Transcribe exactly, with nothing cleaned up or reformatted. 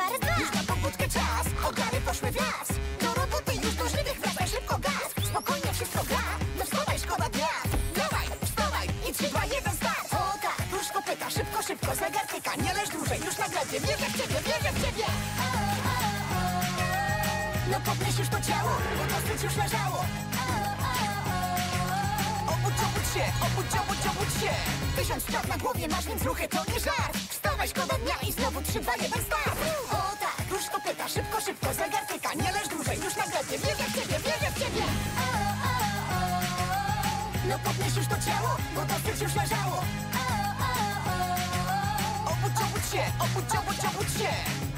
dwa, raz, dwa. Już na pobudkę czas, ogary poszły w las. Do roboty już do żywych wracaj, szybko gaz. Spokojnie wszystko gra, no wstawaj, szkoda dnia. Dawaj, wstawaj i trzy, dwa, jeden, start. O tak, różko pyta, szybko, szybko, zegar tyka. Nie leż dłużej, już na glebie, wierzę w ciebie, wierzę w ciebie. No podnieś już to ciało, bo dosyć już leżało. Obudź, obudź się, obudź, obudź, obudź się. Tysiąc spraw na głowie masz, więc ruchy to nie żart. Wstawaj, szkoda dnia i znowu trzy, dwa, jeden, start. O tak, różko pyta, szybko, szybko, zegar tyka. Nie leż dłużej, już na glebie, wierzę w ciebie, wierzę w ciebie. No podnieś już to ciało, bo dosyć już leżało. Obudź, obudź się, obudź, obudź, obudź się.